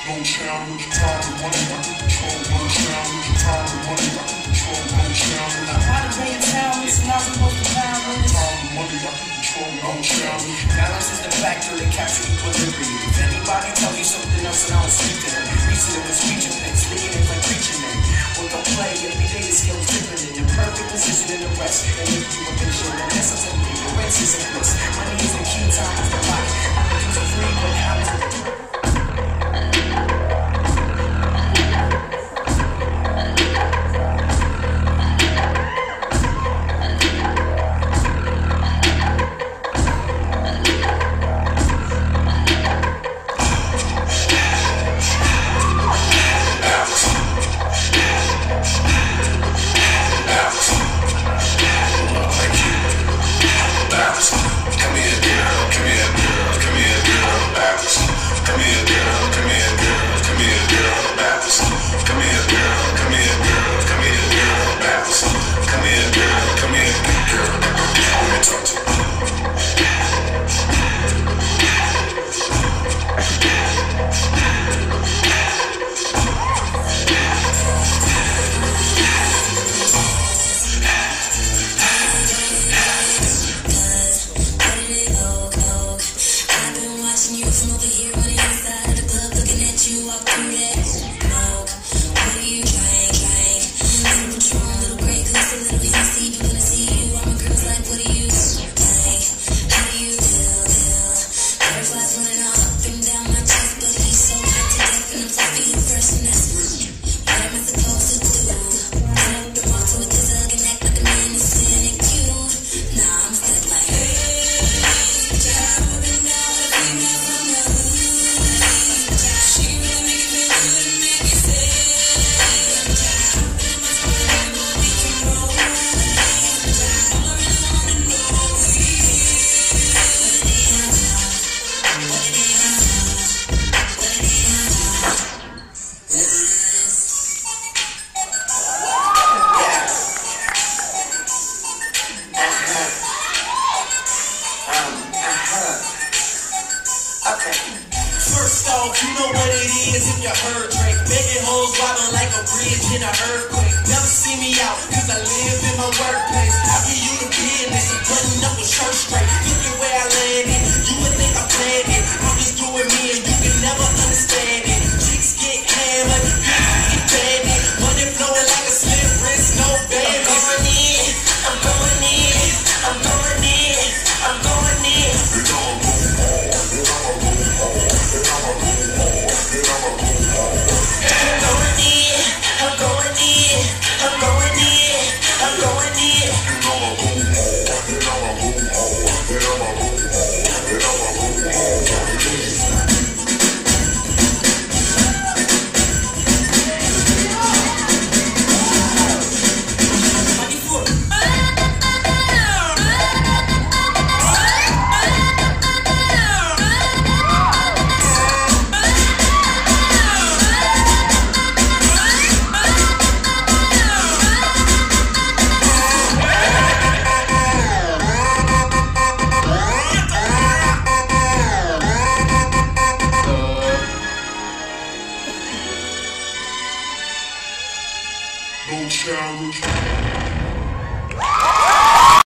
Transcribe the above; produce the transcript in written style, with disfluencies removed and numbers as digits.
No challenge, time and money, I can control. No challenge, time and money, I can control. No challenge. I'm out of being talentless and I'm supposed to balance. Time and money, I can control. No challenge. Balance is the factor that captures equilibrium. If anybody tells you something else, then I don't speak to them. Reason it was preaching things, speaking it like preaching them. Well, don't play, every day the skill's different. In the perfect position in the rest, and if you a patient, and that's a technique. The rest is a bliss. Money is the key, time is the life. Opportunities are free, but how is it? First off, you know what it is if you heard Drake. Begging hoes wobbling like a bridge in an earthquake. Never see me out, cause I live in my workplace. I give you the business and button up a shirt straight. Look at where I landed. You